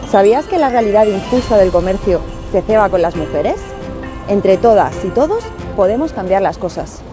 ¿Sabías que la realidad injusta del comercio se ceba con las mujeres? Entre todas y todos podemos cambiar las cosas.